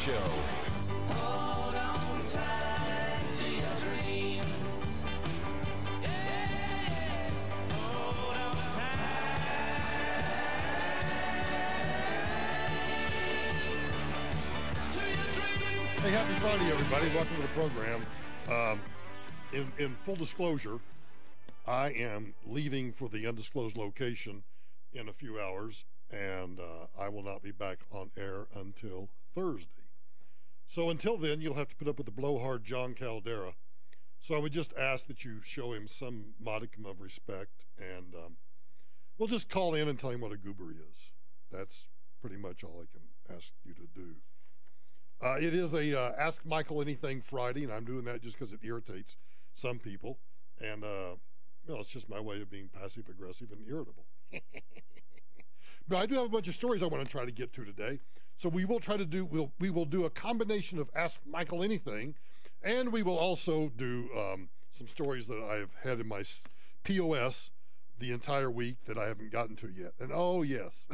Show. Hold on tight to your dream. Yeah. Hold on tight to your dream. Hey, happy Friday, everybody. Welcome to the program. In full disclosure, I am leaving for the undisclosed location in a few hours, and I will not be back on air until Thursday. So until then, you'll have to put up with the blowhard John Caldera. So I would just ask that you show him some modicum of respect, and we'll just call in and tell him what a goober is. That's pretty much all I can ask you to do. It is a Ask Michael Anything Friday, and I'm doing that just because it irritates some people. And, it's just my way of being passive-aggressive and irritable. But I do have a bunch of stories I want to try to get to today. So we will try to do, we will do a combination of Ask Michael Anything, and we will also do some stories that I've had in my POS the entire week that I haven't gotten to yet. And oh, yes,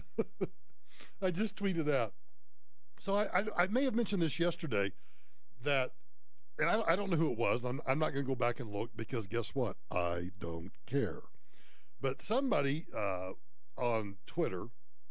I just tweeted out. So I may have mentioned this yesterday that, and I don't know who it was. I'm not going to go back and look because guess what? I don't care. But somebody on Twitter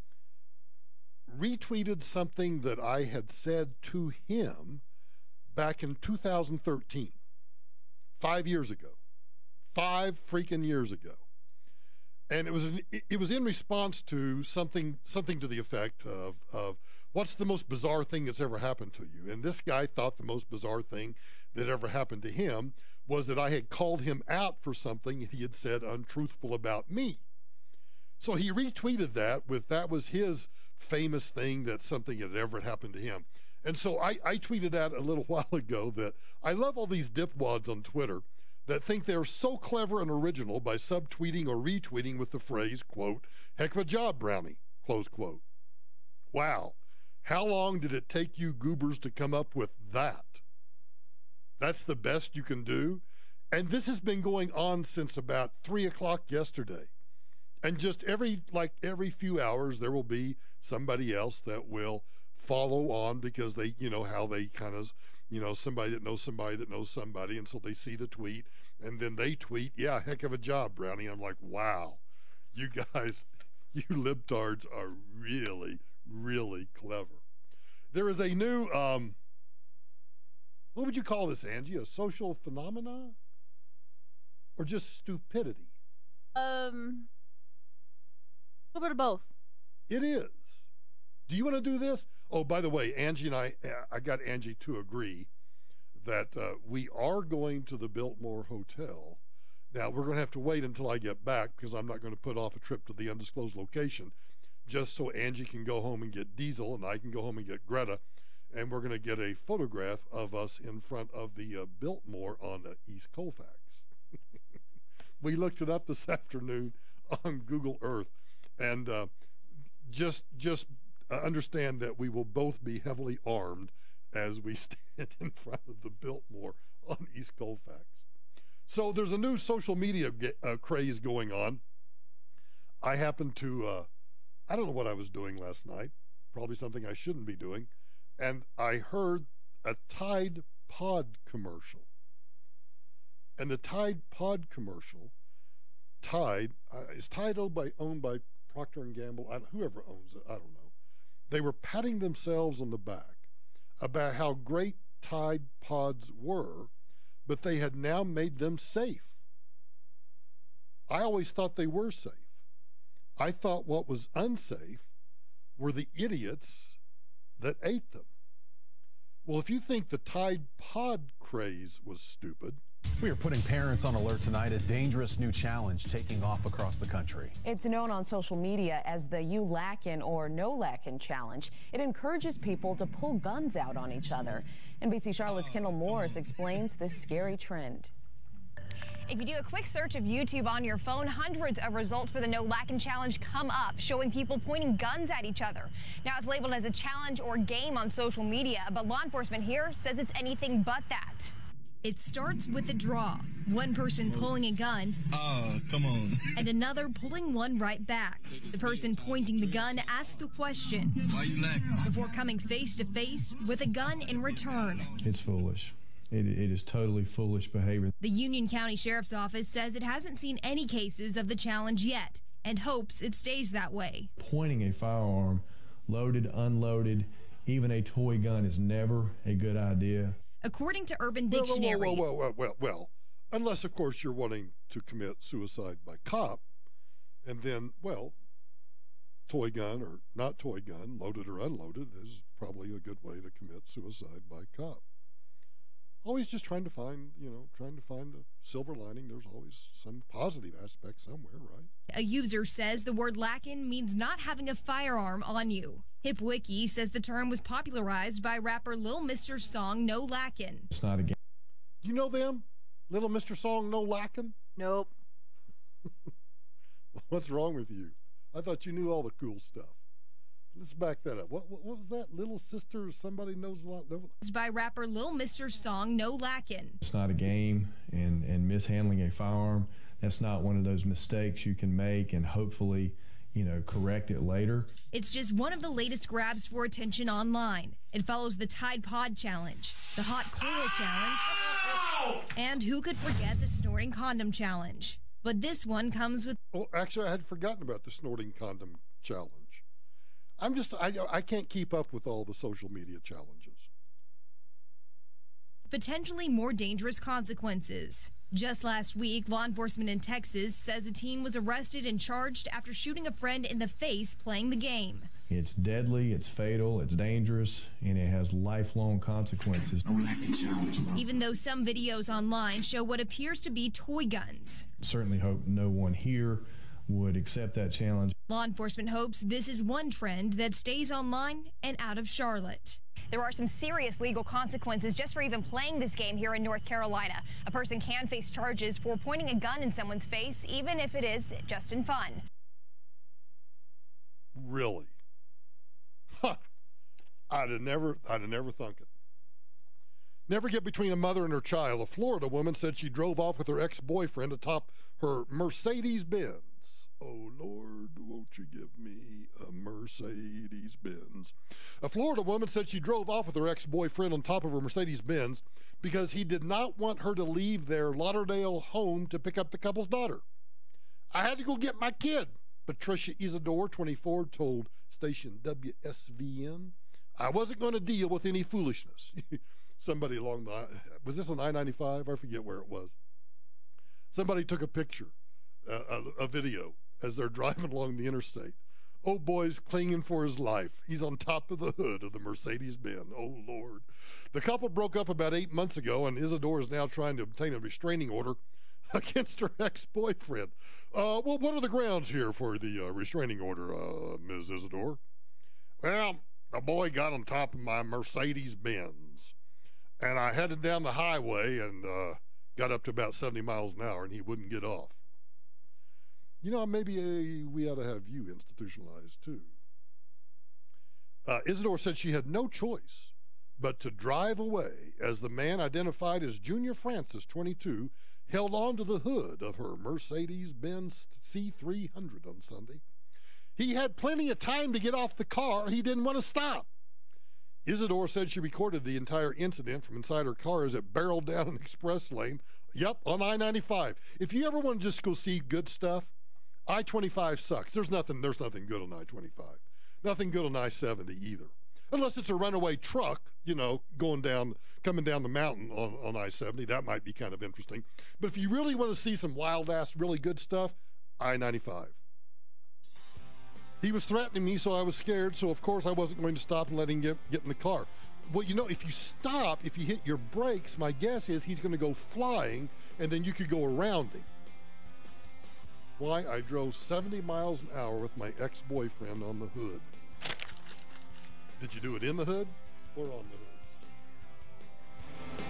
retweeted something that I had said to him back in 2013, 5 years ago, 5 freaking years ago. And it was in response to something to the effect of what's the most bizarre thing that's ever happened to you? And this guy thought the most bizarre thing that ever happened to him was that I had called him out for something he had said untruthful about me. So he retweeted that was his famous thing, that something had ever happened to him. And so I tweeted out a little while ago that I love all these dipwads on Twitter that think they're so clever and original by subtweeting or retweeting with the phrase, quote, "Heck of a job, Brownie," close quote. Wow. How long did it take you goobers to come up with that? That's the best you can do? And this has been going on since about 3 o'clock yesterday. And just every few hours, there will be somebody else that will follow on because they, how they kind of, somebody that knows somebody that knows somebody. And so they see the tweet and then they tweet, "Yeah, heck of a job, Brownie." I'm like, wow, you guys, you libtards are really, really clever. There is a new, what would you call this, Angie? A social phenomena? Or just stupidity? A little bit of both. It is. Do you want to do this? Oh, by the way, Angie and I got Angie to agree that we are going to the Biltmore Hotel. Now, we're going to have to wait until I get back because I'm not going to put off a trip to the undisclosed location just so Angie can go home and get Diesel and I can go home and get Greta. And we're going to get a photograph of us in front of the Biltmore on East Colfax. We looked it up this afternoon on Google Earth. And just understand that we will both be heavily armed as we stand in front of the Biltmore on East Colfax. So there's a new social media craze going on. I happened to, I don't know what I was doing last night, probably something I shouldn't be doing, and I heard a Tide Pod commercial. And the Tide Pod commercial, Tide, is Tide owned by Procter & Gamble? Whoever owns it, I don't know. They were patting themselves on the back about how great Tide Pods were, but they had now made them safe. I always thought they were safe. I thought what was unsafe were the idiots that ate them. Well, if you think the Tide Pod craze was stupid. We are putting parents on alert tonight. A dangerous new challenge taking off across the country. It's known on social media as the You Lackin' or No Lackin' challenge. It encourages people to pull guns out on each other. NBC Charlotte's Kendall Morris explains this scary trend. If you do a quick search of YouTube on your phone, hundreds of results for the No Lackin' challenge come up, showing people pointing guns at each other. Now, it's labeled as a challenge or game on social media, but law enforcement here says it's anything but that. It starts with a draw. One person pulling a gun. Oh, come on. And another pulling one right back. The person pointing the gun asks the question. Why you laughing? Before coming face to face with a gun in return. It's foolish. It is totally foolish behavior. The Union County Sheriff's Office says it hasn't seen any cases of the challenge yet and hopes it stays that way. Pointing a firearm, loaded, unloaded, even a toy gun is never a good idea. According to Urban Dictionary. Well, unless, of course, you're wanting to commit suicide by cop, and then, well, toy gun or not toy gun, loaded or unloaded, is probably a good way to commit suicide by cop. Always just trying to find a silver lining. There's always some positive aspect somewhere, right? A user says the word lacking means not having a firearm on you. HipWiki says the term was popularized by rapper Lil Mr's song No Lackin'. It's not a game. You know them? Little Mr. Song No Lackin'? Nope. What's wrong with you? I thought you knew all the cool stuff. Let's back that up. What was that? Little Sister, somebody knows a lot. It's by rapper Lil Mr's song No Lackin'. It's not a game, and mishandling a firearm, that's not one of those mistakes you can make and hopefully, correct it later. It's just one of the latest grabs for attention online. It follows the Tide Pod Challenge, the Hot Coil Challenge, and who could forget the Snorting Condom Challenge. But this one comes with... Oh, actually, I had forgotten about the Snorting Condom Challenge. I can't keep up with all the social media challenges. Potentially more dangerous consequences. Just last week, law enforcement in Texas says a teen was arrested and charged after shooting a friend in the face playing the game. It's deadly, it's fatal, it's dangerous, and it has lifelong consequences. Even though some videos online show what appears to be toy guns. Certainly hope no one here would accept that challenge. Law enforcement hopes this is one trend that stays online and out of Charlotte. There are some serious legal consequences just for even playing this game here in North Carolina. A person can face charges for pointing a gun in someone's face, even if it is just in fun. Really? Huh. I'd have never thunk it. Never get between a mother and her child. A Florida woman said she drove off with her ex-boyfriend atop her Mercedes-Benz. Oh, Lord, won't you give me a Mercedes-Benz? A Florida woman said she drove off with her ex-boyfriend on top of her Mercedes-Benz because he did not want her to leave their Lauderdale home to pick up the couple's daughter. I had to go get my kid, Patricia Isidore, 24, told station WSVN. I wasn't going to deal with any foolishness. Somebody along the... Was this on I-95? I forget where it was. Somebody took a picture, a video, as they're driving along the interstate. Oh, boy's clinging for his life. He's on top of the hood of the Mercedes-Benz. Oh, Lord. The couple broke up about 8 months ago, and Isidore is now trying to obtain a restraining order against her ex-boyfriend. Well, what are the grounds here for the restraining order, Ms. Isidore? Well, the boy got on top of my Mercedes-Benz, and I headed down the highway and got up to about 70 miles an hour, and he wouldn't get off. Maybe we ought to have you institutionalized, too. Isidore said she had no choice but to drive away as the man identified as Junior Francis, 22, held onto the hood of her Mercedes-Benz C300 on Sunday. He had plenty of time to get off the car. He didn't want to stop. Isidore said she recorded the entire incident from inside her car as it barreled down an express lane. Yep, on I-95. If you ever want to just go see good stuff, I-25 sucks. There's nothing good on I-25. Nothing good on I-70 either. Unless it's a runaway truck, coming down the mountain on I-70. That might be kind of interesting. But if you really want to see some wild-ass, really good stuff, I-95. He was threatening me, so I was scared. So, of course, I wasn't going to stop and let him get in the car. Well, if you stop, if you hit your brakes, my guess is he's going to go flying, and then you could go around him. Why? I drove 70 miles an hour with my ex-boyfriend on the hood. Did you do it in the hood or on the hood?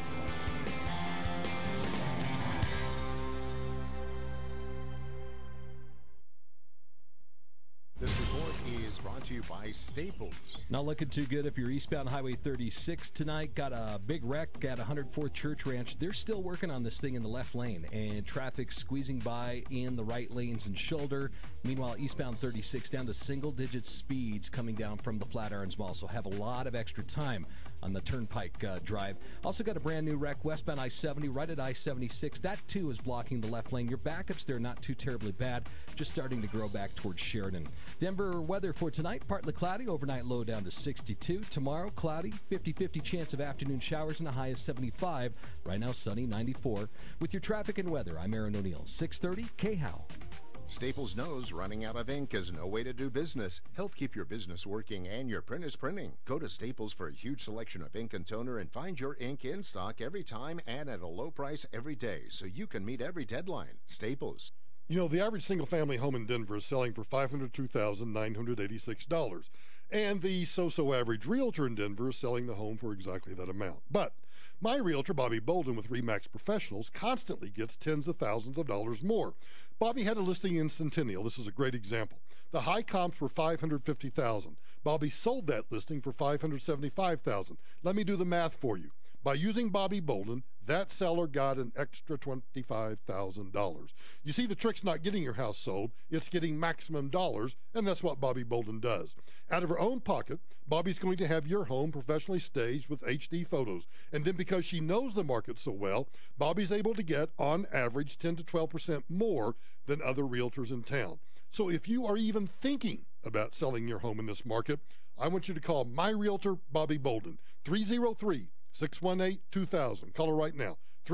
This report is brought to you by by Staples. Not looking too good if you're eastbound Highway 36 tonight. Got a big wreck at 104th Church Ranch. They're still working on this thing in the left lane, and traffic squeezing by in the right lanes and shoulder. Meanwhile, eastbound 36 down to single-digit speeds coming down from the Flatirons Mall, so have a lot of extra time on the Turnpike Drive. Also got a brand new wreck westbound I-70 right at I-76. That, too, is blocking the left lane. Your backups there not too terribly bad, just starting to grow back towards Sheridan. Denver weather for tonight, partly cloudy, overnight low down to 62. Tomorrow, cloudy, 50-50 chance of afternoon showers and a high of 75. Right now, sunny, 94. With your traffic and weather, I'm Aaron O'Neill, 630 KHOW. Staples knows running out of ink is no way to do business. Help keep your business working and your print is printing. Go to Staples for a huge selection of ink and toner and find your ink in stock every time and at a low price every day so you can meet every deadline. Staples. You know, the average single-family home in Denver is selling for $502,986. And the so-so average realtor in Denver is selling the home for exactly that amount. But my realtor, Bobby Bolden with RE/MAX Professionals, constantly gets tens of thousands of dollars more. Bobby had a listing in Centennial. This is a great example. The high comps were $550,000. Bobby sold that listing for $575,000. Let me do the math for you. By using Bobby Bolden, that seller got an extra $25,000. You see, the trick's not getting your house sold, it's getting maximum dollars, and that's what Bobby Bolden does. Out of her own pocket, Bobby's going to have your home professionally staged with HD photos. And then because she knows the market so well, Bobby's able to get, on average, 10 to 12% more than other realtors in town. So if you are even thinking about selling your home in this market, I want you to call my realtor, Bobby Bolden, 303-618-2000. Call her right now,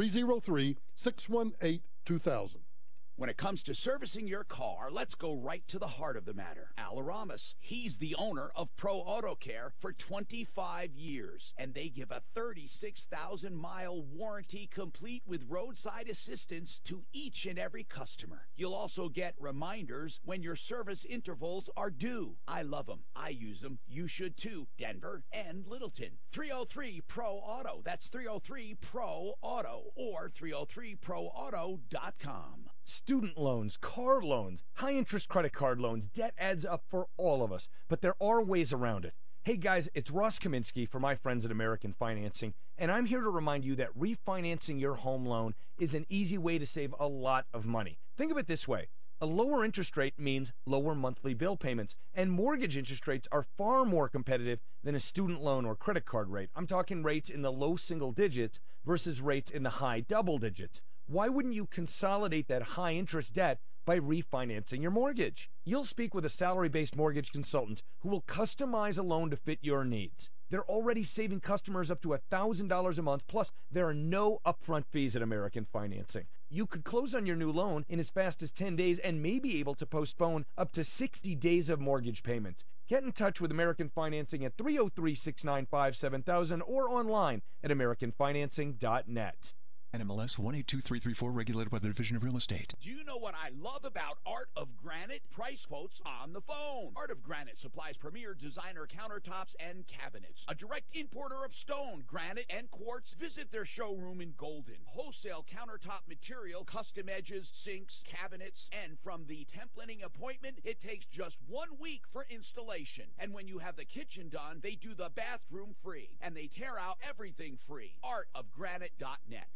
303-618-2000. When it comes to servicing your car, let's go right to the heart of the matter. Al Aramis, he's the owner of Pro Auto Care for 25 years, and they give a 36,000-mile warranty complete with roadside assistance to each and every customer. You'll also get reminders when your service intervals are due. I love them. I use them. You should too. Denver and Littleton. 303-PRO-AUTO. That's 303-PRO-AUTO or 303proauto.com. Student loans, car loans, high-interest credit card loans, debt adds up for all of us, but there are ways around it. Hey guys, it's Ross Kaminsky for my friends at American Financing, and I'm here to remind you that refinancing your home loan is an easy way to save a lot of money. Think of it this way. A lower interest rate means lower monthly bill payments, and mortgage interest rates are far more competitive than a student loan or credit card rate. I'm talking rates in the low single digits versus rates in the high double digits. Why wouldn't you consolidate that high-interest debt by refinancing your mortgage? You'll speak with a salary-based mortgage consultant who will customize a loan to fit your needs. They're already saving customers up to $1,000 a month, plus there are no upfront fees at American Financing. You could close on your new loan in as fast as 10 days and may be able to postpone up to 60 days of mortgage payments. Get in touch with American Financing at 303-695-7000 or online at americanfinancing.net. NMLS 182334, regulated by the Division of Real Estate. Do you know what I love about Art of Granite? Price quotes on the phone. Art of Granite supplies premier designer countertops and cabinets. A direct importer of stone, granite, and quartz. Visit their showroom in Golden. Wholesale countertop material, custom edges, sinks, cabinets, and from the templating appointment, it takes just 1 week for installation. And when you have the kitchen done, they do the bathroom free. And they tear out everything free. Artofgranite.net.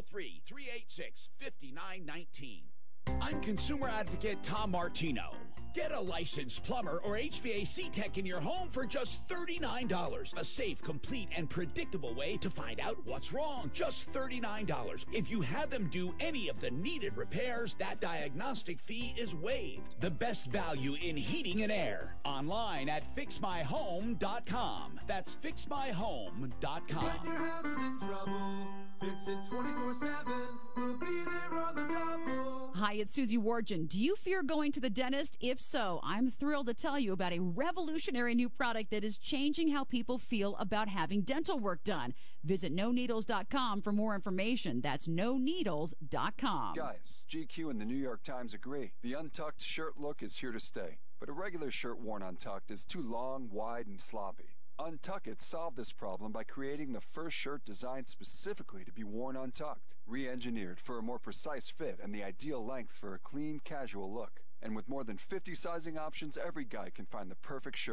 303-386-5919. I'm consumer advocate Tom Martino. Get a licensed plumber or HVAC tech in your home for just $39. A safe, complete, and predictable way to find out what's wrong. Just $39. If you have them do any of the needed repairs, that diagnostic fee is waived. The best value in heating and air. Online at fixmyhome.com. That's fixmyhome.com. When your house is in trouble, fix it 24/7. We'll be there on the double. Hi, it's Susie Wargin. Do you fear going to the dentist? If so, I'm thrilled to tell you about a revolutionary new product that is changing how people feel about having dental work done. Visit noneedles.com for more information. That's noneedles.com. Guys, GQ and the New York Times agree. The untucked shirt look is here to stay. But a regular shirt worn untucked is too long, wide, and sloppy. Untuck It solved this problem by creating the first shirt designed specifically to be worn untucked, re-engineered for a more precise fit and the ideal length for a clean, casual look. And with more than 50 sizing options, every guy can find the perfect shirt.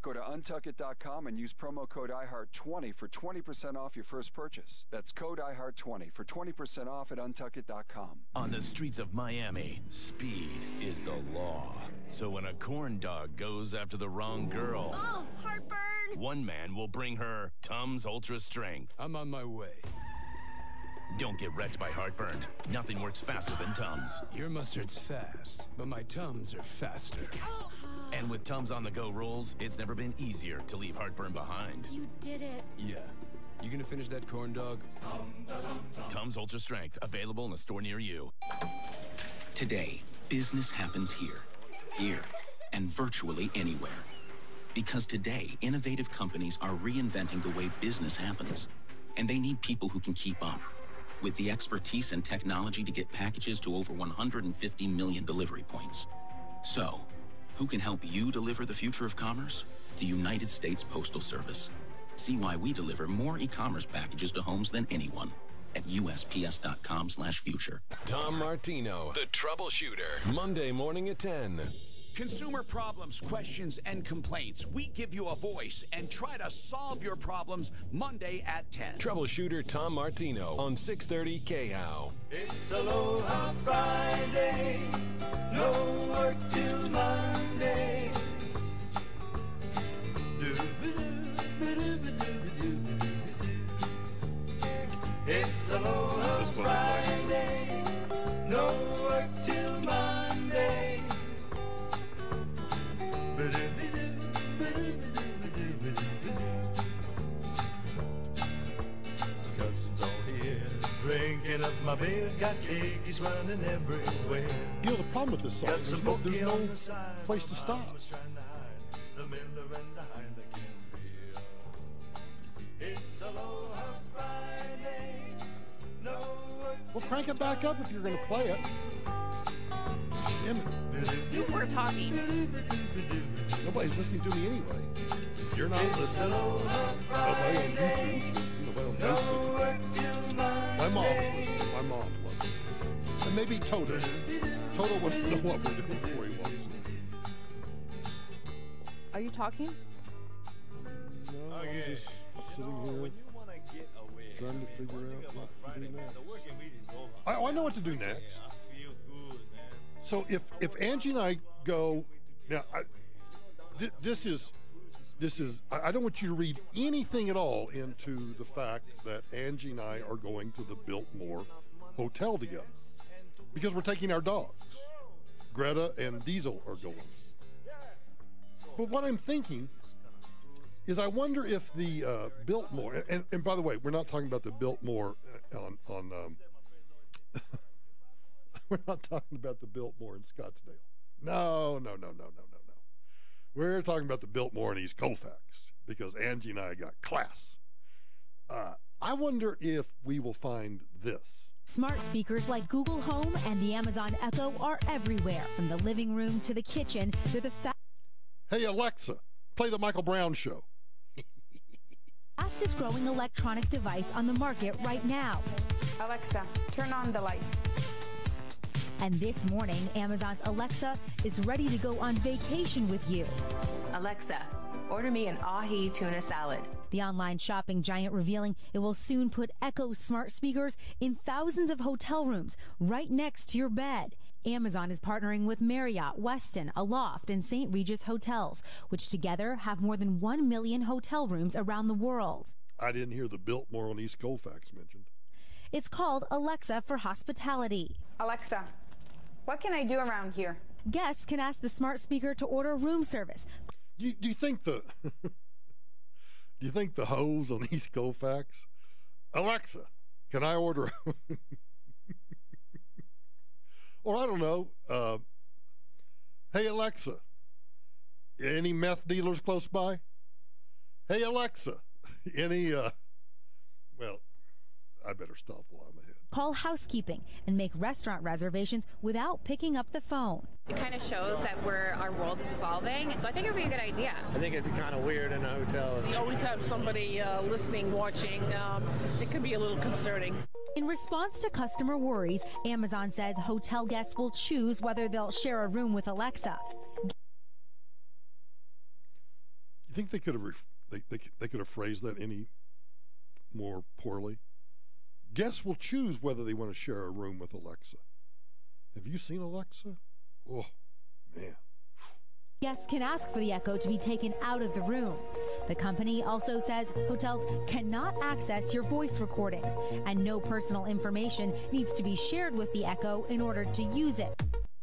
Go to untuckit.com and use promo code iHeart20 for 20% off your first purchase. That's code iHeart20 for 20% off at untuckit.com. On the streets of Miami, speed is the law. So when a corn dog goes after the wrong girl, Oh, heartburn! one man will bring her Tums Ultra Strength. I'm on my way. Don't get wrecked by heartburn. Nothing works faster than Tums. Your mustard's fast, but my Tums are faster. And with Tums on the go rolls, it's never been easier to leave heartburn behind. You did it. Yeah. You gonna finish that corn dog? Tums Ultra Strength, available in a store near you. Today, business happens here, and virtually anywhere. Because today, innovative companies are reinventing the way business happens. And they need people who can keep up. With the expertise and technology to get packages to over 150 million delivery points. So, who can help you deliver the future of commerce? The United States Postal Service. See why we deliver more e-commerce packages to homes than anyone at USPS.com/future. Tom Martino, the troubleshooter, Monday morning at 10. Consumer problems, questions, and complaints. We give you a voice and try to solve your problems Monday at 10. Troubleshooter Tom Martino on 630 KHOW. It's Aloha Friday, no work till Monday. It's Aloha Friday, no work till Monday. Cousins all here, drinking up my beer, got cakes running everywhere. You know, the problem with this song Got is some that there's bookie no on the side. place to stop. Was trying to hide the Miller and the Heineken beer. It's Aloha Friday, no work. Well, crank it back up if you're going to play it. Damn it. We're talking. Nobody's listening to me anyway. You're not listening. Nobody on YouTube. Nobody on Facebook. My mom's listening. My mom loves it. And maybe Toto. Toto wants to know what we're doing before he walks in. Are you talking? No, I'm just sitting here trying to figure out what to do next. I know what to do next. So if Angie and I go now, this is I don't want you to read anything at all into the fact that Angie and I are going to the Biltmore Hotel together because we're taking our dogs. Greta and Diesel are going. But what I'm thinking is I wonder if the Biltmore, and by the way, we're not talking about the Biltmore on we're not talking about the Biltmore in Scottsdale. No. We're talking about the Biltmore in East Colfax because Angie and I got class. I wonder if we will find this. Smart speakers like Google Home and the Amazon Echo are everywhere, from the living room to the kitchen. They're the Hey Alexa, play the Michael Brown Show. fastest growing electronic device on the market right now. Alexa, turn on the lights. And this morning, Amazon's Alexa is ready to go on vacation with you. Alexa, order me an ahi tuna salad. The online shopping giant revealing it will soon put Echo smart speakers in thousands of hotel rooms right next to your bed. Amazon is partnering with Marriott, Westin, Aloft, and St. Regis hotels, which together have more than 1 million hotel rooms around the world. I didn't hear the Biltmore on East Colfax mentioned. It's called Alexa for Hospitality. Alexa, what can I do around here? Guests can ask the smart speaker to order room service. Do you think the do you think the hoes on East Colfax? Alexa, can I order? Or I don't know. Hey Alexa, any meth dealers close by? Hey Alexa, any? Well, I better stop while I'm ahead. Call housekeeping and make restaurant reservations without picking up the phone. It kind of shows that our world is evolving, so I think it would be a good idea. I think it'd be kind of weird in a hotel. You always have somebody listening, watching. It could be a little concerning. In response to customer worries, Amazon says hotel guests will choose whether they'll share a room with Alexa. think they could have they could have phrased that any more poorly? Guests will choose whether they want to share a room with Alexa. Have you seen Alexa? Oh, man. Guests can ask for the Echo to be taken out of the room. The company also says hotels cannot access your voice recordings, and no personal information needs to be shared with the Echo in order to use it.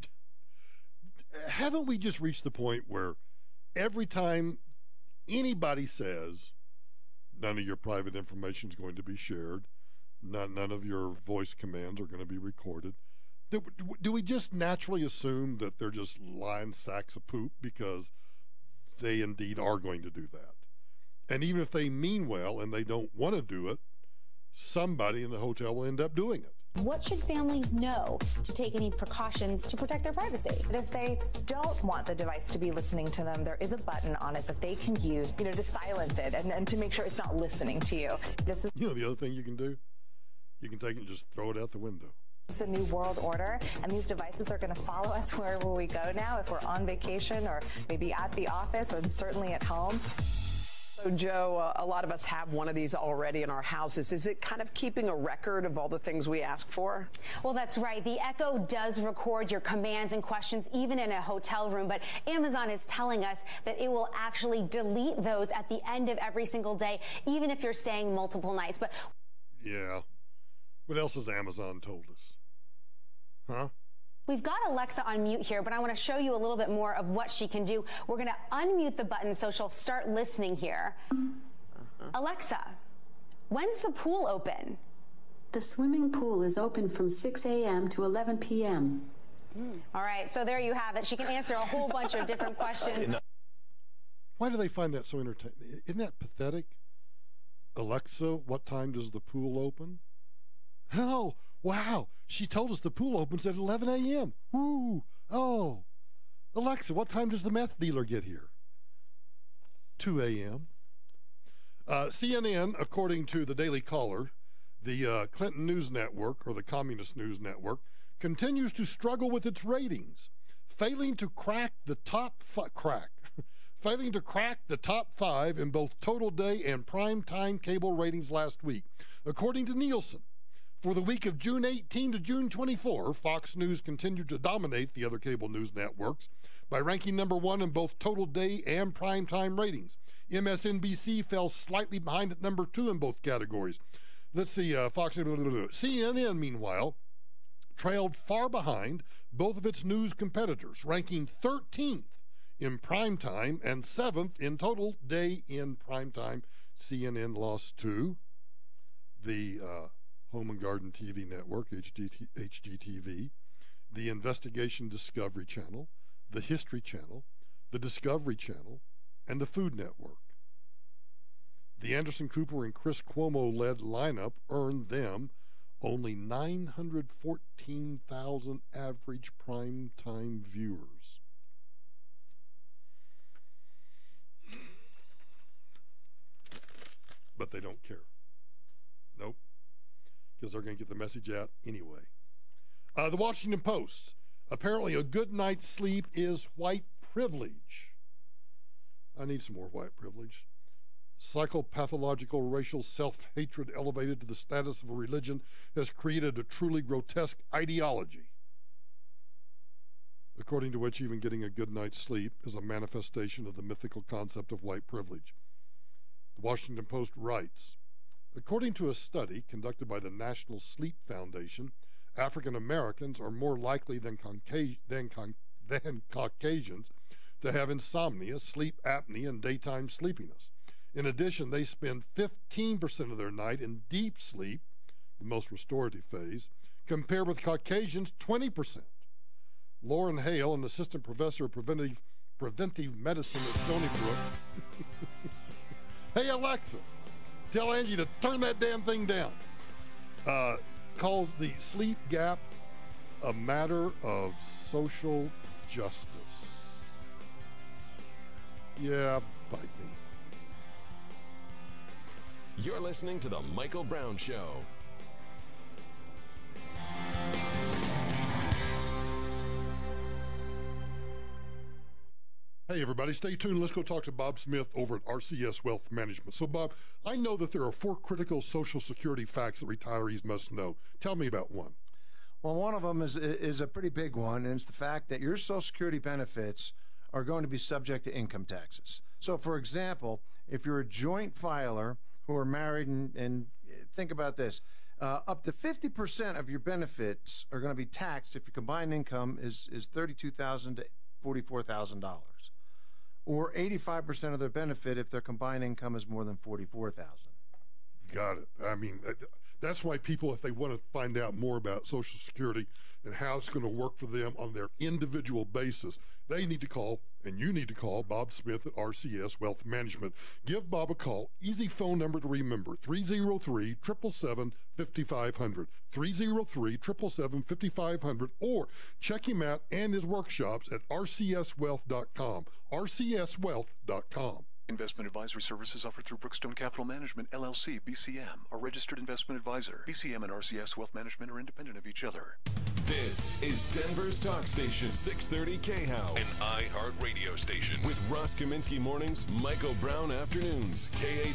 Haven't we just reached the point where every time anybody says none of your private information is going to be shared, none of your voice commands are going to be recorded, do we just naturally assume that they're just lying sacks of poop because they indeed are going to do that? And even if they mean well and they don't want to do it, somebody in the hotel will end up doing it. What should families know to take any precautions to protect their privacy? But if they don't want the device to be listening to them, there is a button on it that they can use, to silence it and to make sure it's not listening to you. This is the other thing you can do? You can take it and just throw it out the window. It's the new world order, and these devices are going to follow us wherever we go now, if we're on vacation or maybe at the office or certainly at home. So, Joe, a lot of us have one of these already in our houses. Is it kind of keeping a record of all the things we ask for? Well, that's right. The Echo does record your commands and questions, even in a hotel room. But Amazon is telling us that it will actually delete those at the end of every single day, even if you're staying multiple nights. But yeah. What else has Amazon told us? Huh? We've got Alexa on mute here, but I want to show you a little bit more of what she can do. We're going to unmute the button so she'll start listening here. Alexa, when's the pool open? The swimming pool is open from 6 a.m. to 11 p.m. All right, so there you have it. She can answer a whole bunch of different questions. Why do they find that so entertaining? Isn't that pathetic? Alexa, what time does the pool open? Oh, wow. She told us the pool opens at 11 a.m. Woo. Oh. Alexa, what time does the meth dealer get here? 2 a.m. CNN, according to the Daily Caller, the Clinton News Network, or the Communist News Network, continues to struggle with its ratings, failing to crack the top five in both total day and prime time cable ratings last week. According to Nielsen, for the week of June 18 to June 24, Fox News continued to dominate the other cable news networks by ranking number one in both total day and primetime ratings. MSNBC fell slightly behind at number two in both categories. Let's see, Fox News. CNN, meanwhile, trailed far behind both of its news competitors, ranking 13th in primetime and 7th in total day in primetime. CNN lost to the Home and Garden TV Network, HGTV, the Investigation Discovery Channel, the History Channel, the Discovery Channel, and the Food Network. The Anderson Cooper and Chris Cuomo-led lineup earned them only 914,000 average primetime viewers. But they don't care. Nope. Because they're going to get the message out anyway. The Washington Post. Apparently a good night's sleep is white privilege. I need some more white privilege. Psychopathological racial self-hatred elevated to the status of a religion has created a truly grotesque ideology, according to which even getting a good night's sleep is a manifestation of the mythical concept of white privilege. The Washington Post writes, according to a study conducted by the National Sleep Foundation, African Americans are more likely than Caucasians to have insomnia, sleep apnea, and daytime sleepiness. In addition, they spend 15% of their night in deep sleep, the most restorative phase, compared with Caucasians' 20%. Lauren Hale, an assistant professor of preventive medicine at Stony Brook. Hey, Alexa, tell Angie to turn that damn thing down. Calls the sleep gap a matter of social justice. Yeah, bite me. You're listening to The Michael Brown Show. Hey, everybody, stay tuned. Let's go talk to Bob Smith over at RCS Wealth Management. So, Bob, I know that there are 4 critical Social Security facts that retirees must know. Tell me about one. Well, one of them is a pretty big one, and it's the fact that your Social Security benefits are going to be subject to income taxes. So, for example, if you're a joint filer who are married, and think about this, up to 50% of your benefits are going to be taxed if your combined income is $32,000 to $44,000, or 85% of their benefit if their combined income is more than $44,000. Got it. I mean, that's why people, if they want to find out more about Social Security and how it's going to work for them on their individual basis, they need to call, and you need to call, Bob Smith at RCS Wealth Management. Give Bob a call. Easy phone number to remember, 303-777-5500, 303-777-5500, or check him out and his workshops at rcswealth.com, rcswealth.com. Investment advisory services offered through Brookstone Capital Management, LLC, BCM, a registered investment advisor. BCM and RCS Wealth Management are independent of each other. This is Denver's talk station, 630 KHOW, an iHeart radio station with Ross Kaminsky mornings, Michael Brown afternoons,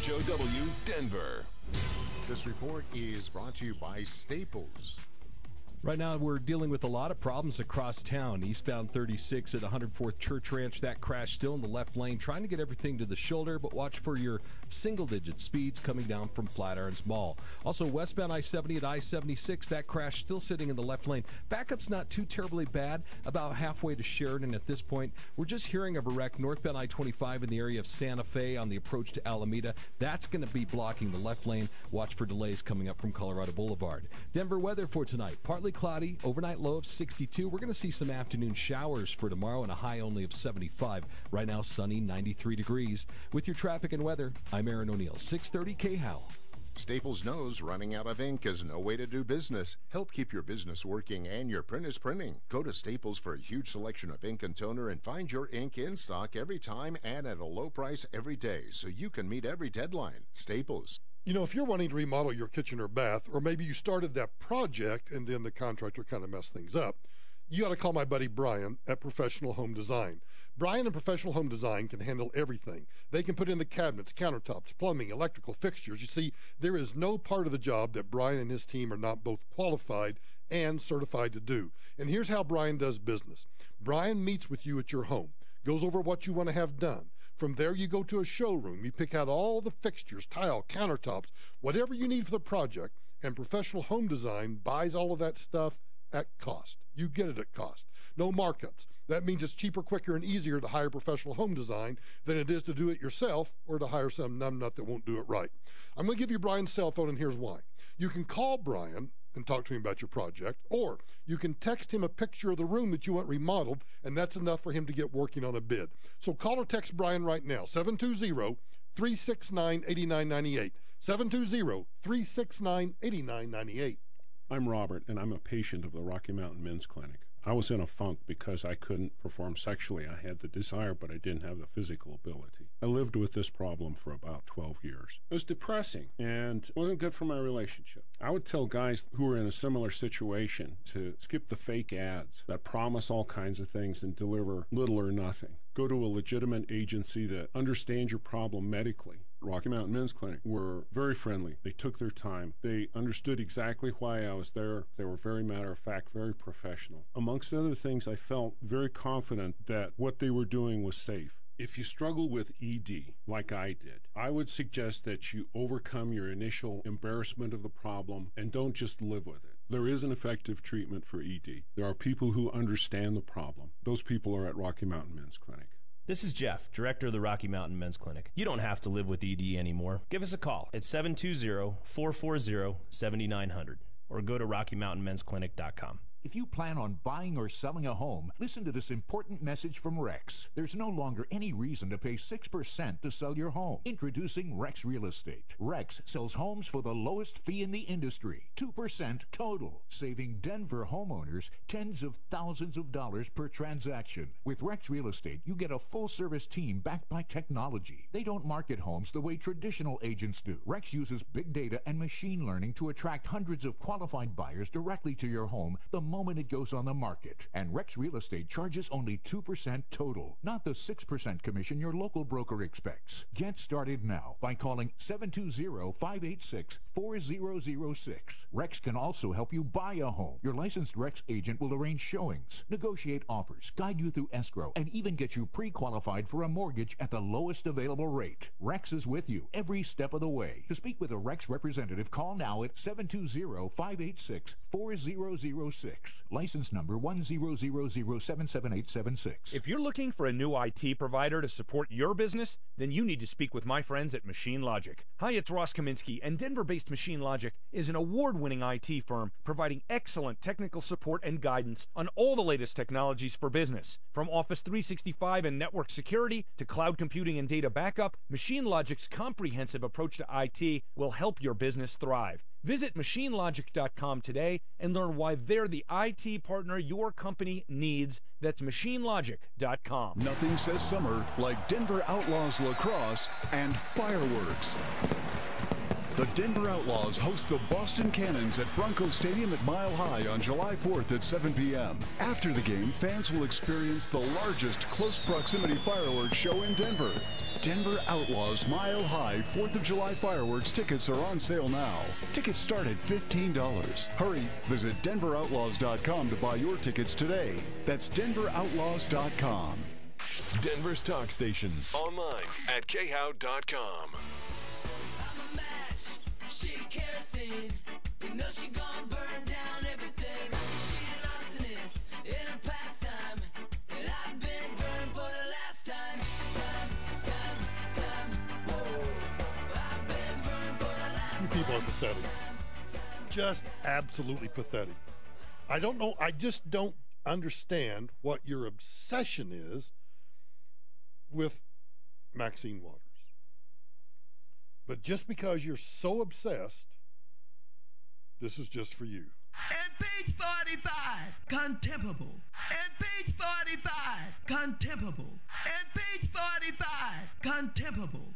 KHOW, Denver. This report is brought to you by Staples. Right now, we're dealing with a lot of problems across town. Eastbound 36 at 104th Church Ranch, that crash still in the left lane, trying to get everything to the shoulder, but watch for your single-digit speeds coming down from Flatirons Mall. Also, westbound I-70 at I-76, that crash still sitting in the left lane. Backup's not too terribly bad, about halfway to Sheridan at this point. We're just hearing of a wreck northbound I-25 in the area of Santa Fe on the approach to Alameda. That's going to be blocking the left lane. Watch for delays coming up from Colorado Boulevard. Denver weather for tonight, partly cloudy, overnight low of 62. We're going to see some afternoon showers for tomorrow and a high only of 75. Right now, sunny, 93 degrees. With your traffic and weather, I'm Aaron O'Neill, 630 KHOW. Staples knows running out of ink is no way to do business. Help keep your business working and your print is printing. Go to Staples for a huge selection of ink and toner and find your ink in stock every time and at a low price every day so you can meet every deadline. Staples. You know, if you're wanting to remodel your kitchen or bath, or maybe you started that project and then the contractor kind of messed things up, you got to call my buddy Brian at Professional Home Design. Brian and Professional Home Design can handle everything. They can put in the cabinets, countertops, plumbing, electrical fixtures. You see, there is no part of the job that Brian and his team are not both qualified and certified to do. And here's how Brian does business. Brian meets with you at your home, goes over what you want to have done. From there, you go to a showroom. You pick out all the fixtures, tile, countertops, whatever you need for the project, and Professional Home Design buys all of that stuff at cost. You get it at cost. No markups. That means it's cheaper, quicker, and easier to hire Professional Home Design than it is to do it yourself or to hire some numbnut that won't do it right. I'm going to give you Brian's cell phone, and here's why. You can call Brian and talk to him about your project, or you can text him a picture of the room that you want remodeled, and that's enough for him to get working on a bid. So call or text Brian right now, 720-369-8998, 720-369-8998. I'm Robert, and I'm a patient of the Rocky Mountain Men's Clinic. I was in a funk because I couldn't perform sexually. I had the desire, but I didn't have the physical ability. I lived with this problem for about 12 years. It was depressing and wasn't good for my relationship. I would tell guys who were in a similar situation to skip the fake ads that promise all kinds of things and deliver little or nothing. Go to a legitimate agency that understands your problem medically. Rocky Mountain Men's Clinic were very friendly. They took their time. They understood exactly why I was there. They were very matter-of-fact, very professional. Amongst other things, I felt very confident that what they were doing was safe. If you struggle with ED, like I did, I would suggest that you overcome your initial embarrassment of the problem and don't just live with it. There is an effective treatment for ED. There are people who understand the problem. Those people are at Rocky Mountain Men's Clinic. This is Jeff, director of the Rocky Mountain Men's Clinic. You don't have to live with ED anymore. Give us a call at 720-440-7900 or go to RockyMountainMen'sClinic.com. If you plan on buying or selling a home, listen to this important message from Rex. There's no longer any reason to pay 6% to sell your home. Introducing Rex Real Estate. Rex sells homes for the lowest fee in the industry, 2% total, saving Denver homeowners tens of thousands of dollars per transaction. With Rex Real Estate, you get a full-service team backed by technology. They don't market homes the way traditional agents do. Rex uses big data and machine learning to attract hundreds of qualified buyers directly to your home, the moment it goes on the market. And Rex Real Estate charges only 2% total, not the 6% commission your local broker expects. Get started now by calling 720-586-4006. Rex can also help you buy a home. Your licensed Rex agent will arrange showings, negotiate offers, guide you through escrow, and even get you pre-qualified for a mortgage at the lowest available rate. Rex is with you every step of the way. To speak with a Rex representative, call now at 720-586-4006. License number 100077876. If you're looking for a new IT provider to support your business, then you need to speak with my friends at Machine Logic. Hi, it's Ross Kaminsky, and Denver-based Machine Logic is an award-winning IT firm providing excellent technical support and guidance on all the latest technologies for business. From Office 365 and network security to cloud computing and data backup, Machine Logic's comprehensive approach to IT will help your business thrive. Visit machinelogic.com today and learn why they're the IT partner your company needs. That's machinelogic.com. Nothing says summer like Denver Outlaws lacrosse and fireworks. The Denver Outlaws host the Boston Cannons at Bronco Stadium at Mile High on July 4th at 7 p.m. After the game, fans will experience the largest close proximity fireworks show in Denver. Denver Outlaws Mile High 4th of July fireworks tickets are on sale now. Tickets start at $15. Hurry, visit denveroutlaws.com to buy your tickets today. That's denveroutlaws.com. Denver's talk station. Online at KHOW.com. She kerosene, you know she gonna burn down everything. She an arsonist in her pastime, and I've been burned for the last time. Whoa. I've been burned for the last time. You people are pathetic. Just absolutely pathetic. I don't know. I just don't understand what your obsession is with Maxine Waters. But just because you're so obsessed, this is just for you. At page 45, contemptible. At page 45, contemptible. At page 45, contemptible.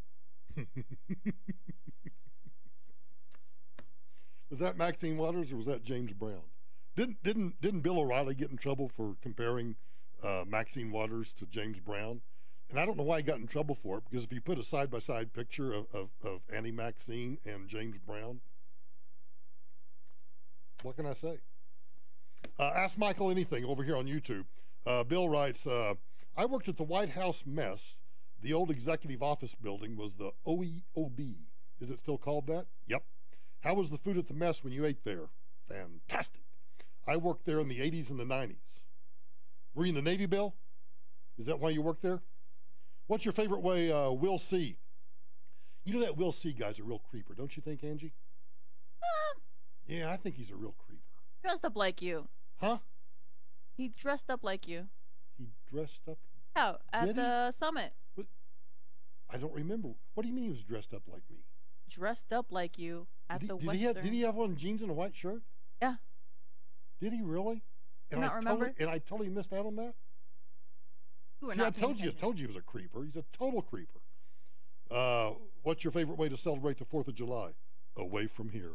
Was that Maxine Waters or was that James Brown? Didn't Bill O'Reilly get in trouble for comparing Maxine Waters to James Brown? And I don't know why he got in trouble for it, because if you put a side-by-side picture of Annie Maxine and James Brown, what can I say? Ask Michael anything over here on YouTube. Bill writes, I worked at the White House mess. The old executive office building was the OEOB. Is it still called that? Yep. How was the food at the mess when you ate there? Fantastic. I worked there in the 80s and the 90s. Were you in the Navy, Bill? Is that why you worked there? What's your favorite way Will C? You know that Will C guy's a real creeper, don't you think, Angie? Yeah, I think he's a real creeper. Dressed up like you. Huh? He dressed up like you. He dressed up? Oh, at the summit. What? I don't remember. What do you mean he was dressed up like me? Dressed up like you at the Western. Did he have on jeans and a white shirt? Yeah. Did he really? Do you not remember? And I totally missed out on that? See, I told you he was a creeper. He's a total creeper. What's your favorite way to celebrate the 4th of July? Away from here.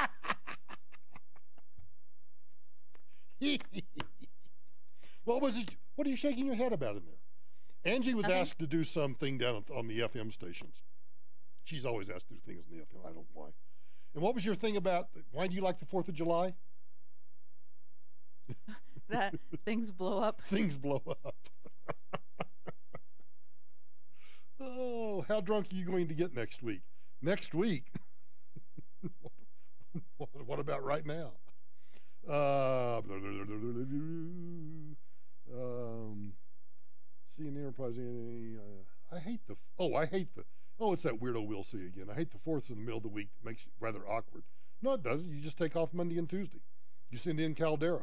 What was it? What are you shaking your head about in there? Angie was asked to do something down on the FM stations. She's always asked to do things on the FM. I don't know why. And what was your thing about, why do you like the 4th of July? That things blow up. Things blow up. Oh, how drunk are you going to get next week? Next week? What about right now? See an Enterprise. It's that weirdo Will C again. I hate the 4th in the middle of the week. It makes it rather awkward. No, it doesn't. You just take off Monday and Tuesday. You send in Caldera.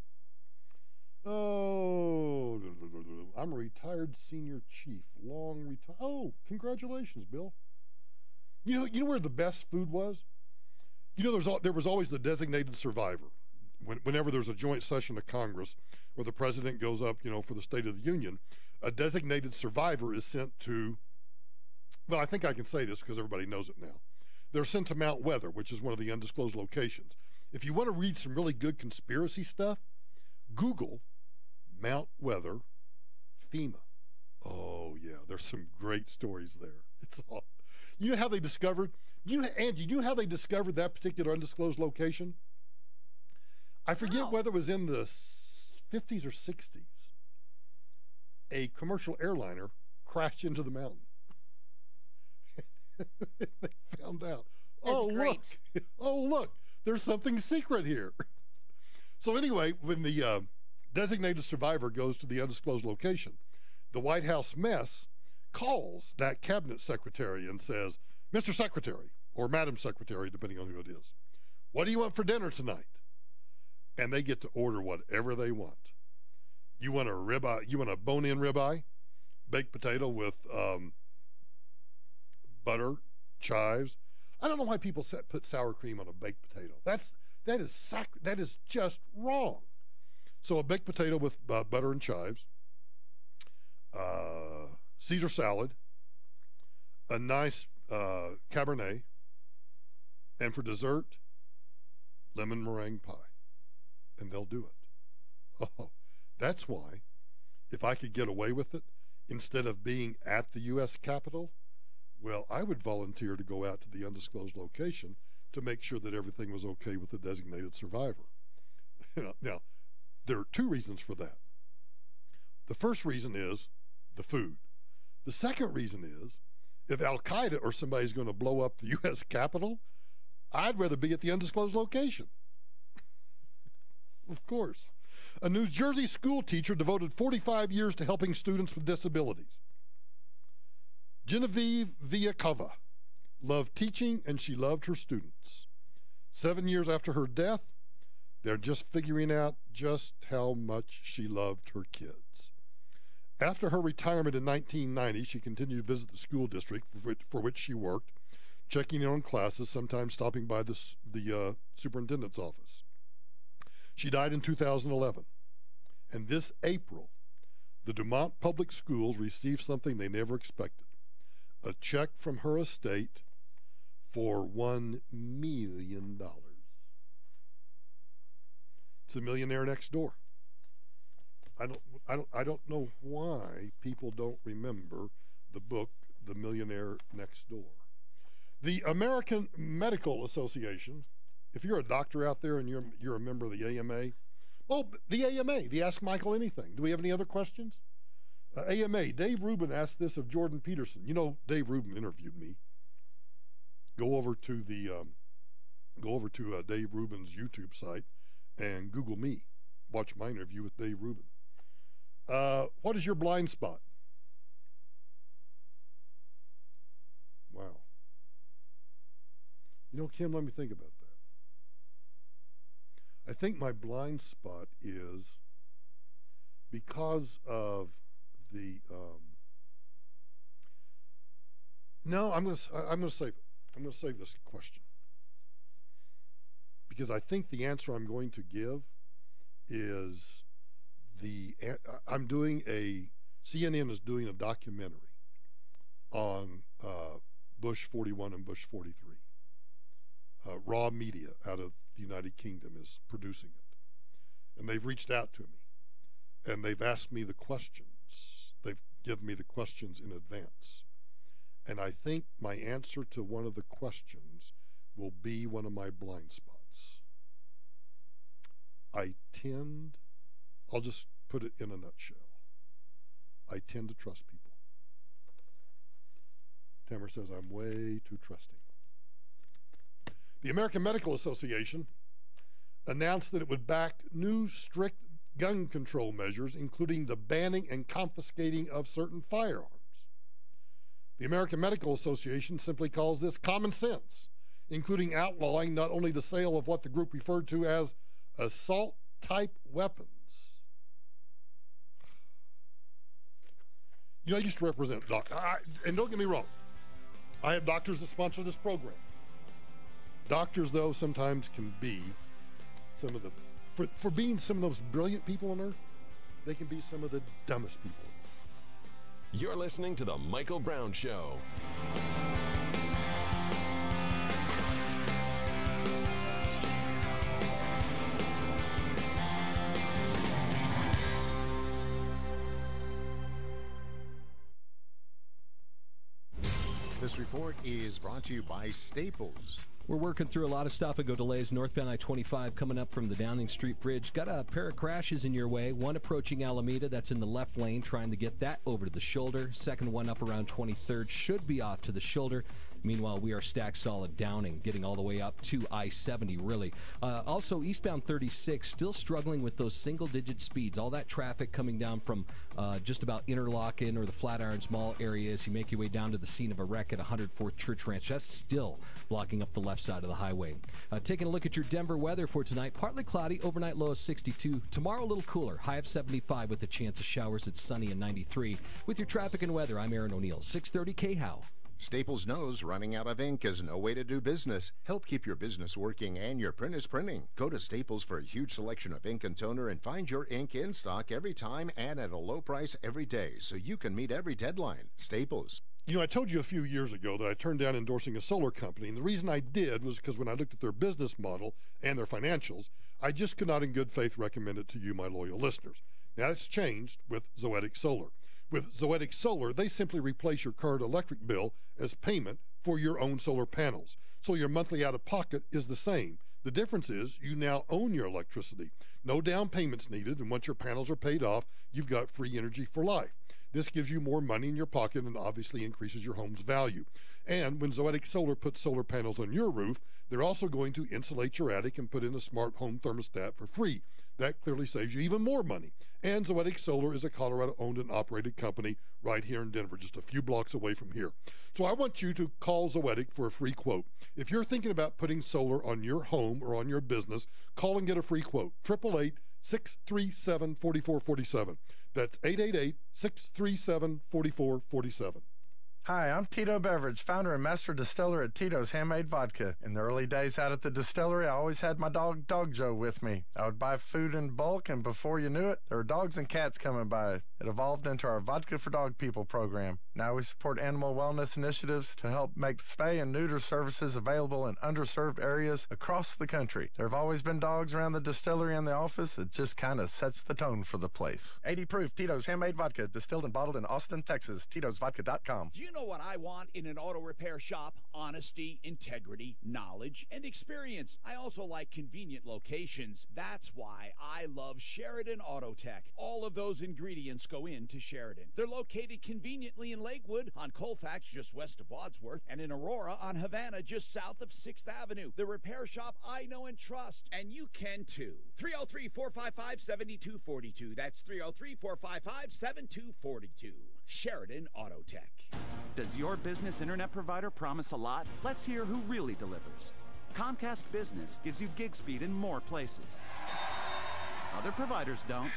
Oh, I'm a retired senior chief. Oh, congratulations, Bill. You know where the best food was? You know, there was always the designated survivor. Whenever there's a joint session of Congress where the president goes up, for the State of the Union, a designated survivor is sent to, well, I think I can say this because everybody knows it now. They're sent to Mount Weather, which is one of the undisclosed locations. If you want to read some really good conspiracy stuff, Google Mount Weather FEMA. Oh, yeah, there's some great stories there. It's all. You know how they discovered, Angie, you know how they discovered that particular undisclosed location? I forget whether it was in the 50s or 60s. A commercial airliner crashed into the mountain. They found out. Look, there's something secret here. So anyway, when the designated survivor goes to the undisclosed location, the White House mess calls that cabinet secretary and says, Mr. Secretary, or Madam Secretary, depending on who it is, what do you want for dinner tonight? And they get to order whatever they want. You want a ribeye? You want a bone-in ribeye, baked potato with butter, chives. I don't know why people put sour cream on a baked potato. That is just wrong. So a baked potato with butter and chives, Caesar salad, a nice Cabernet, and for dessert, lemon meringue pie. And they'll do it. Oh, that's why, if I could get away with it, instead of being at the U.S. Capitol, well, I would volunteer to go out to the undisclosed location to make sure that everything was okay with the designated survivor. Now, there are two reasons for that. The first reason is the food. The second reason is, if Al-Qaeda or somebody's going to blow up the U.S. Capitol, I'd rather be at the undisclosed location. Of course. A New Jersey school teacher devoted 45 years to helping students with disabilities. Genevieve Heckuva loved teaching, and she loved her students. 7 years after her death, they're just figuring out just how much she loved her kids. After her retirement in 1990, she continued to visit the school district for which she worked, checking in on classes, sometimes stopping by the superintendent's office. She died in 2011. And this April, the Dumont Public Schools received something they never expected. A check from her estate for $1 million. It's the millionaire next door. I don't know why people don't remember the book, The Millionaire Next Door. The American Medical Association, if you're a doctor out there and you're a member of the AMA, well, the AMA, the Ask Michael Anything. Do we have any other questions? AMA, Dave Rubin asked this of Jordan Peterson. You know, Dave Rubin interviewed me. Go over to Dave Rubin's YouTube site and Google me. Watch my interview with Dave Rubin. What is your blind spot? Wow. You know, Kim, let me think about that. I think my blind spot is because of the no, I'm going to save it. I'm going to save this question because I think the answer I'm going to give is CNN is doing a documentary on Bush 41 and Bush 43. Raw Media out of the United Kingdom is producing it. And they've reached out to me. And they've asked me the questions. They've given me the questions in advance. And I think my answer to one of the questions will be one of my blind spots. I'll just put it in a nutshell. I tend to trust people. Tamara says I'm way too trusting. The American Medical Association announced that it would back new strict gun control measures, including the banning and confiscating of certain firearms. The American Medical Association simply calls this common sense, including outlawing not only the sale of what the group referred to as assault-type weapons. You know, I used to represent doctors, and don't get me wrong, I have doctors that sponsor this program. Doctors, though, sometimes can be some of the, for being some of those brilliant people on earth, they can be some of the dumbest people. You're listening to The Michael Brown Show. Report is brought to you by Staples. We're working through a lot of stop-and-go delays northbound I-25 coming up from the Downing Street Bridge. Got a pair of crashes in your way. One approaching Alameda, that's in the left lane, trying to get that over to the shoulder. Second one up around 23rd, should be off to the shoulder. Meanwhile, we are stacked solid Downing, getting all the way up to I-70, really. Also, eastbound 36, still struggling with those single-digit speeds. All that traffic coming down from just about Interlochen or the Flatirons Mall areas. You make your way down to the scene of a wreck at 104th Church Ranch. That's still blocking up the left side of the highway. Taking a look at your Denver weather for tonight. Partly cloudy, overnight low of 62. Tomorrow, a little cooler, high of 75 with a chance of showers. It's sunny and 93. With your traffic and weather, I'm Aaron O'Neill, 630 KHOW. Staples knows running out of ink is no way to do business. Help keep your business working and your print is printing. Go to Staples for a huge selection of ink and toner and find your ink in stock every time and at a low price every day so you can meet every deadline. Staples. You know, I told you a few years ago that I turned down endorsing a solar company, and the reason I did was because when I looked at their business model and their financials, I just could not in good faith recommend it to you, my loyal listeners. Now, it's changed with Zoetic Solar. With Zoetic Solar, they simply replace your current electric bill as payment for your own solar panels. So your monthly out-of-pocket is the same. The difference is you now own your electricity. No down payments needed, and once your panels are paid off, you've got free energy for life. This gives you more money in your pocket and obviously increases your home's value. And when Zoetic Solar puts solar panels on your roof, they're also going to insulate your attic and put in a smart home thermostat for free. That clearly saves you even more money. And Zoetic Solar is a Colorado-owned and operated company right here in Denver, just a few blocks away from here. So I want you to call Zoetic for a free quote. If you're thinking about putting solar on your home or on your business, call and get a free quote. 888-637-4447. That's 888-637-4447. Hi, I'm Tito Beveridge, founder and master distiller at Tito's Handmade Vodka. In the early days out at the distillery, I always had my dog, Dog Joe, with me. I would buy food in bulk, and before you knew it, there were dogs and cats coming by. It evolved into our Vodka for Dog People program. Now we support animal wellness initiatives to help make spay and neuter services available in underserved areas across the country. There have always been dogs around the distillery and the office. It just kind of sets the tone for the place. 80 proof Tito's Handmade Vodka, distilled and bottled in Austin, Texas. Tito'sVodka.com. Do you know what I want in an auto repair shop? Honesty, integrity, knowledge, and experience. I also like convenient locations. That's why I love Sheridan Auto Tech. All of those ingredients go into Sheridan. They're located conveniently in Lakewood, on Colfax just west of Wadsworth, and in Aurora on Havana just south of 6th Avenue. The repair shop I know and trust, and you can too. 303-455-7242. That's 303-455-7242. Sheridan Auto Tech. Does your business internet provider promise a lot? Let's hear who really delivers. Comcast Business gives you gig speed in more places. Other providers don't.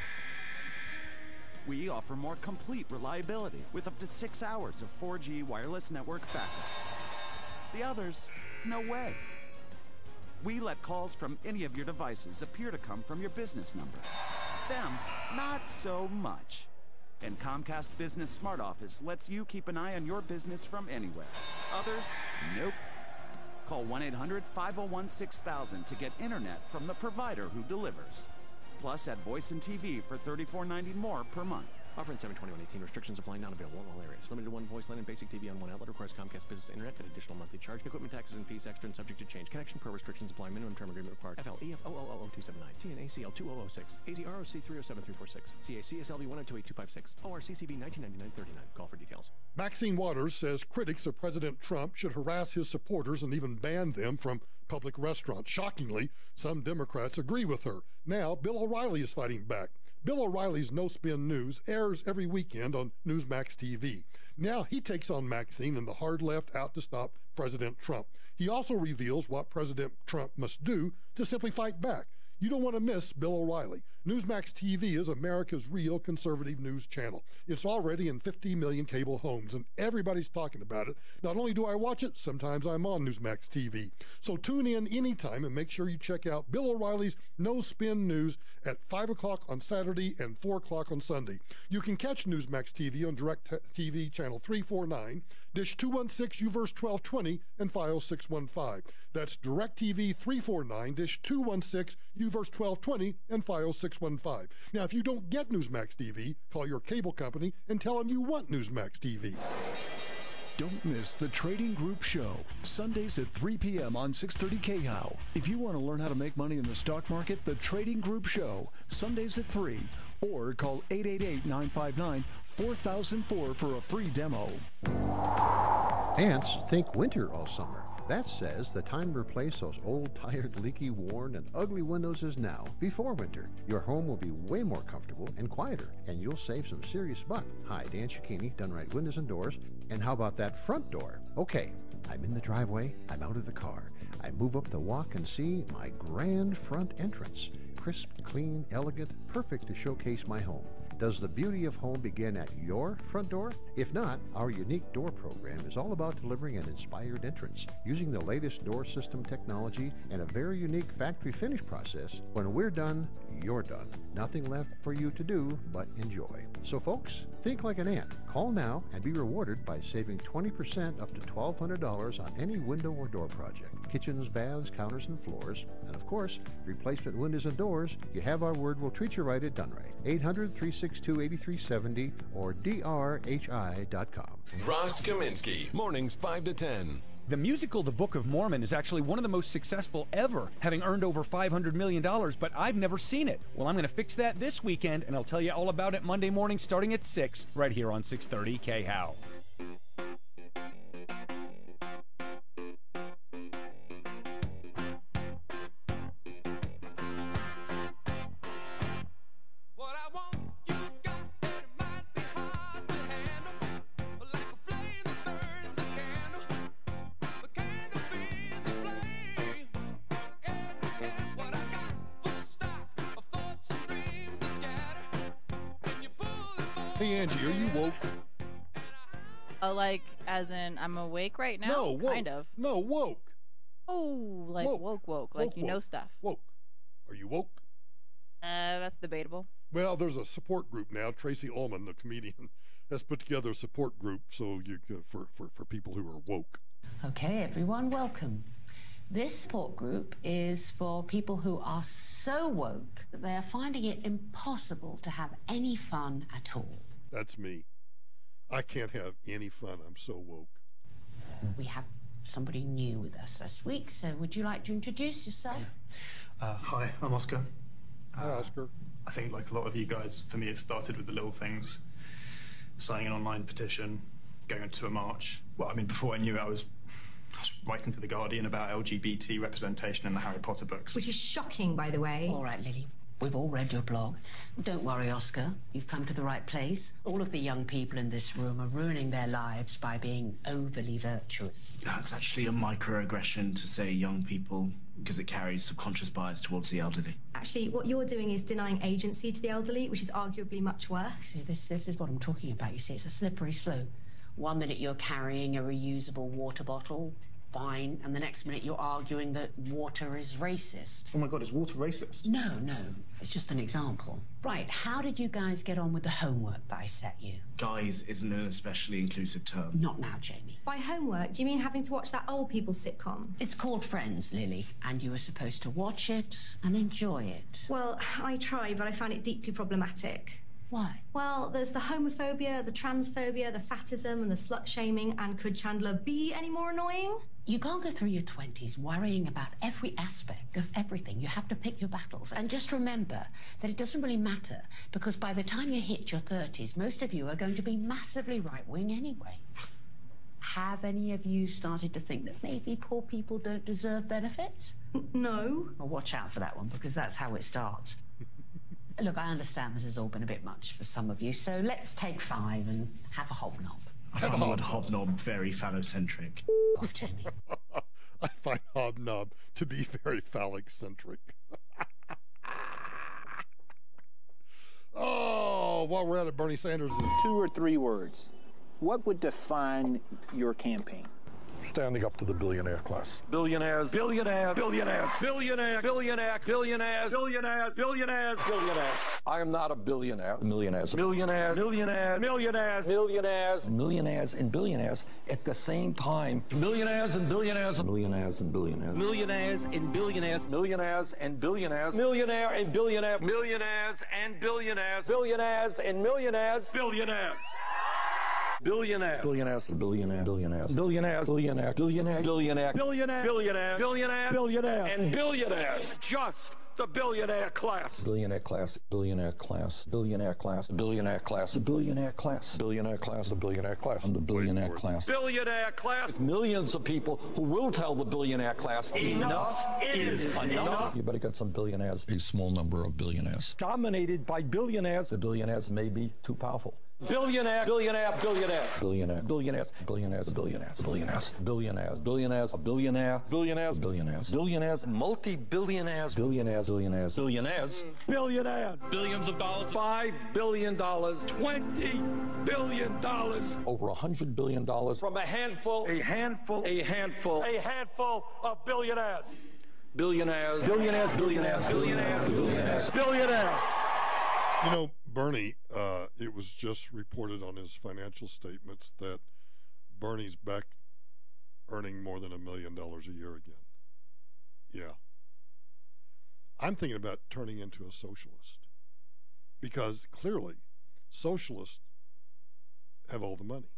We offer more complete reliability with up to 6 hours of 4G wireless network backup. The others, no way. We let calls from any of your devices appear to come from your business number. Them, not so much. And Comcast Business Smart Office lets you keep an eye on your business from anywhere. Others, nope. Call 1-800-501-6000 to get internet from the provider who delivers. Plus, add voice and TV for $34.90 more per month. Offer in 7/21/18. Restrictions apply. Not available in all areas. Limited to one voice line and basic TV on one outlet. Requires Comcast Business Internet at additional monthly charge. Equipment taxes and fees extra and subject to change. Connection per restrictions apply. Minimum term agreement required. FLEF 0000279. TNACL 2006. AZROC 307346. CACSLB 1028256. ORCCB 199939. Call for details. Maxine Waters says critics of President Trump should harass his supporters and even ban them from public restaurants. Shockingly, some Democrats agree with her. Now, Bill O'Reilly is fighting back. Bill O'Reilly's No Spin News airs every weekend on Newsmax TV. Now he takes on Maxine and the hard left out to stop President Trump. He also reveals what President Trump must do to simply fight back. You don't want to miss Bill O'Reilly. Newsmax TV is America's real conservative news channel. It's already in 50 million cable homes, and everybody's talking about it. Not only do I watch it, sometimes I'm on Newsmax TV. So tune in anytime and make sure you check out Bill O'Reilly's No Spin News at 5 o'clock on Saturday and 4 o'clock on Sunday. You can catch Newsmax TV on DirecTV Channel 349, Dish 216, Uverse 1220, and File 615. That's DirecTV 349, Dish 216, Uverse 1220, and File 615. Now, if you don't get Newsmax TV, call your cable company and tell them you want Newsmax TV. Don't miss the Trading Group Show, Sundays at 3 p.m. on 630 KHOW. If you want to learn how to make money in the stock market, the Trading Group Show, Sundays at 3, or call 888-959-4004 for a free demo. Ants think winter all summer. That says the time to replace those old, tired, leaky, worn, and ugly windows is now, before winter. Your home will be way more comfortable and quieter, and you'll save some serious buck. Hi, Dan Cicchini, Done Right Windows and Doors. And how about that front door? Okay, I'm in the driveway, I'm out of the car. I move up the walk and see my grand front entrance. Crisp, clean, elegant, perfect to showcase my home. Does the beauty of home begin at your front door? If not, our unique door program is all about delivering an inspired entrance. Using the latest door system technology and a very unique factory finish process, when we're done, you're done. Nothing left for you to do but enjoy. So folks, think like an ant. Call now and be rewarded by saving 20% up to $1,200 on any window or door project. Kitchens, baths, counters, and floors. And of course, replacement windows and doors. You have our word, we'll treat you right at Done Right. 800-362-8370 or drhi.com. Ross Kaminsky, mornings 5 to 10. The musical The Book of Mormon is actually one of the most successful ever, having earned over $500 million, but I've never seen it. Well, I'm going to fix that this weekend, and I'll tell you all about it Monday morning starting at 6, right here on 630 KHOW. Hey, Angie, are you woke? Like, as in, I'm awake right now? No, woke. Kind of. No, woke. Oh, like woke. Like, you know stuff. Woke. Are you woke? That's debatable. Well, there's a support group now. Tracey Ullman, the comedian, has put together a support group for people who are woke. Okay, everyone, welcome. This support group is for people who are so woke that they are finding it impossible to have any fun at all. That's me. I can't have any fun. I'm so woke. We have somebody new with us this week, so would you like to introduce yourself? Hi, I'm Oscar. Hi, Oscar. I think, like a lot of you guys, for me, it started with the little things. Signing an online petition, going to a march. Well, I mean, before I knew it, I was writing to The Guardian about LGBT representation in the Harry Potter books. Which is shocking, by the way. All right, Lily. We've all read your blog. Don't worry, Oscar. You've come to the right place. All of the young people in this room are ruining their lives by being overly virtuous. That's actually a microaggression to say young people because it carries subconscious bias towards the elderly. Actually, what you're doing is denying agency to the elderly, which is arguably much worse. See, this is what I'm talking about. You see, it's a slippery slope. 1 minute you're carrying a reusable water bottle, fine, and the next minute you're arguing that water is racist. Oh my God, is water racist? No, it's just an example. Right, how did you guys get on with the homework that I set you? Guys isn't an especially inclusive term. Not now, Jamie. By homework, do you mean having to watch that old people sitcom? It's called Friends, Lily, and you were supposed to watch it and enjoy it. Well, I tried, but I found it deeply problematic. Why? Well, there's the homophobia, the transphobia, the fatism, and the slut-shaming, and could Chandler be any more annoying? You can't go through your 20s worrying about every aspect of everything. You have to pick your battles. And just remember that it doesn't really matter, because by the time you hit your 30s, most of you are going to be massively right-wing anyway. Have any of you started to think that maybe poor people don't deserve benefits? No. Well, watch out for that one, because that's how it starts. Look, I understand this has all been a bit much for some of you, so let's take 5 and have a hobnob. I find the word hobnob very phallocentric. Off, Jamie. I find hobnob to be very phallic-centric. Oh, while we're at it, Bernie Sanders is... 2 or 3 words. What would define your campaign? Standing up to the billionaire class. Billionaires. Billionaires. Billionaires. Billionaire. Billionaire. Billionaires. Billionaires. Billionaires. Billionaires. I am not a billionaire. Millionaires. Millionaires. Millionaires. Millionaires. Millionaires. Millionaires and billionaires at the same time. Millionaires and billionaires. Millionaires and billionaires. Millionaires and billionaires. Millionaires and billionaires. Millionaire and billionaire. Millionaires and billionaires. Billionaires and millionaires. Billionaires. Billionaire. Billionaires. Billionaire. Billionaires. Billionaires. Billionaire. Billionaire. Billionaire. Billionaire. Billionaire. Billionaire. Billionaire. And billionaires. Just the billionaire class. Billionaire class. Billionaire class. Billionaire class. Billionaire class. Billionaire class. Billionaire class. The billionaire class. The billionaire class. Billionaire class. Millions of people who will tell the billionaire class enough is enough. You better get some billionaires. A small number of billionaires. Dominated by billionaires. The billionaires may be too powerful. Billionaire, billionaire, billionaires. Billionaire, billionaires, billionaires, billionaires, billionaires, billionaires, billionaires, a billionaire, billionaires, billionaires, billionaires, multi-billionaires, billionaires, billionaires, billionaires, billionaires, billions of dollars, $5 billion, $20 billion, over $100 billion from a handful of billionaires. Billionaires, billionaires, billionaires, billionaires, billionaires, billionaires. You know, Bernie, it was just reported on his financial statements that Bernie's back earning more than $1 million a year again. Yeah. I'm thinking about turning into a socialist because clearly socialists have all the money.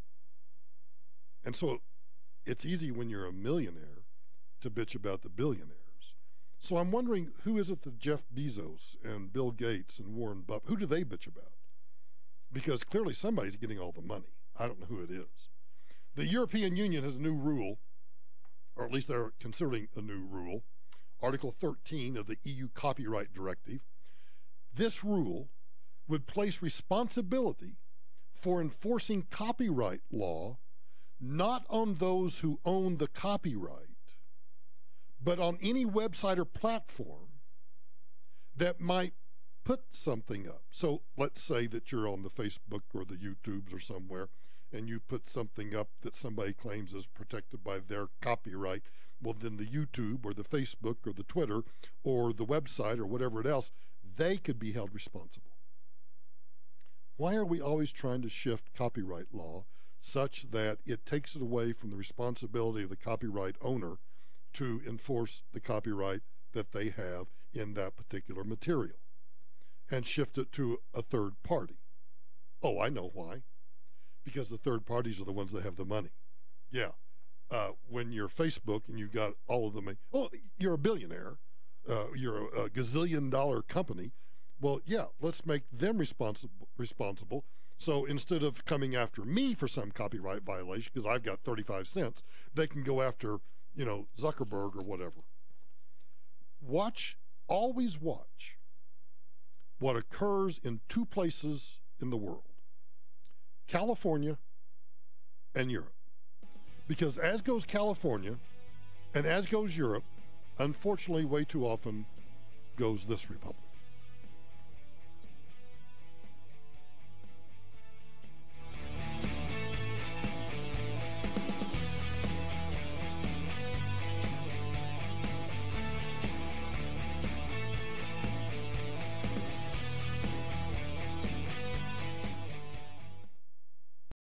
And so it's easy when you're a millionaire to bitch about the billionaires. So I'm wondering, who is it that Jeff Bezos and Bill Gates and Warren Buffett, who do they bitch about? Because clearly somebody's getting all the money. I don't know who it is. The European Union has a new rule, or at least they're considering a new rule, Article 13 of the EU Copyright Directive. This rule would place responsibility for enforcing copyright law not on those who own the copyright, but on any website or platform that might put something up. So let's say that you're on the Facebook or the YouTubes or somewhere, and you put something up that somebody claims is protected by their copyright. Well, then the YouTube or the Facebook or the Twitter or the website or whatever else, they could be held responsible. Why are we always trying to shift copyright law such that it takes it away from the responsibility of the copyright owner to enforce the copyright that they have in that particular material and shift it to a third party? Oh, I know why. Because the third parties are the ones that have the money. Yeah. When you're Facebook and you got all of the money, oh, you're a billionaire, you're a gazillion-dollar company. Well, yeah, let's make them responsible. So instead of coming after me for some copyright violation, because I've got 35 cents, they can go after, Zuckerberg or whatever. Always watch what occurs in two places in the world, California and Europe. Because as goes California and as goes Europe, unfortunately way too often goes this republic.